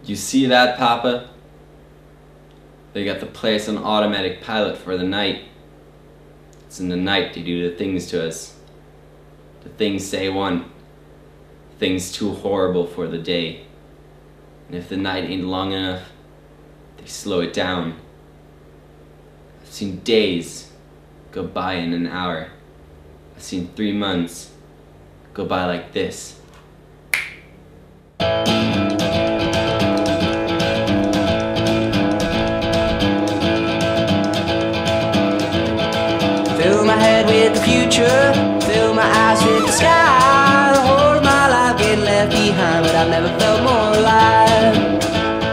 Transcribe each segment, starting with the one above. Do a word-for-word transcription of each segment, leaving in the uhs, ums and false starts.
You see that, Papa? They got the place on automatic pilot for the night. It's in the night they do the things to us. The things say one. Things too horrible for the day. And if the night ain't long enough, they slow it down. I've seen days go by in an hour. I've seen three months go by like this. Fill my head with the future, fill my eyes with the sky. The whole of my life getting left behind, but I've never felt more alive.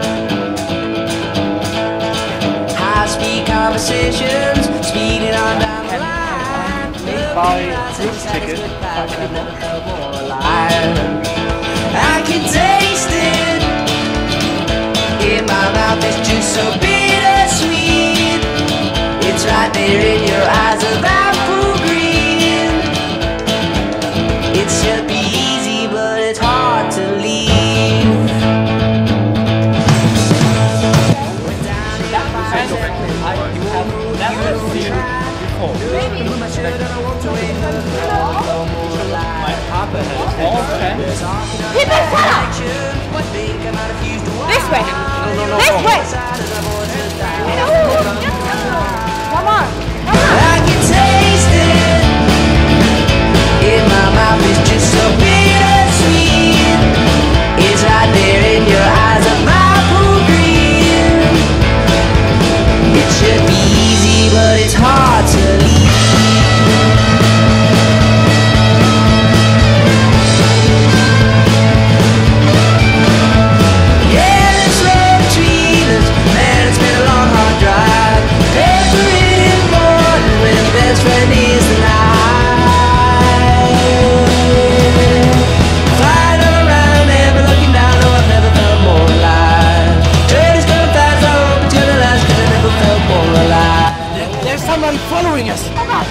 High-speed conversations, speeding on down the line. Buy cruise ticket. But I've never felt more alive. I can taste it in my mouth, it's just so bittersweet. It's right there in your eyes of apple green. It should be easy, but it's hard to leave. People, shut up! This way! This way! Come on! I can taste it in my mouth, it's just so bittersweet. It's right there in your eyes of apple green. It should be easy, but it's hard to leave. Yeah, this road between us, man, it's been a long, hard drive. Every morning when the best friend is the night. Flying all around, never looking down, no, I've never felt more alive. Journey's gone fast, I hope it's gonna last, cause I never felt more alive. There's someone following us.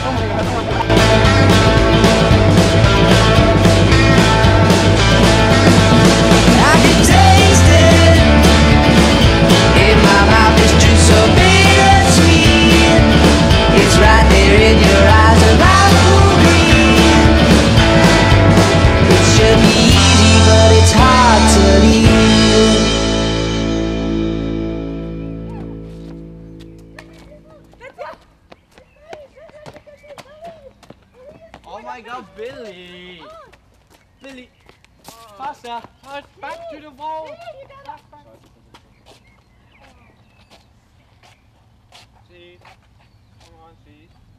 I can taste it in my mouth, it's just so bittersweet. It's right there in your eyes of apple green. It should be easy, but it's hard to leave. Oh my God, Billy! Billy! Faster! Back to the wall! Back, back. See? Come on, see?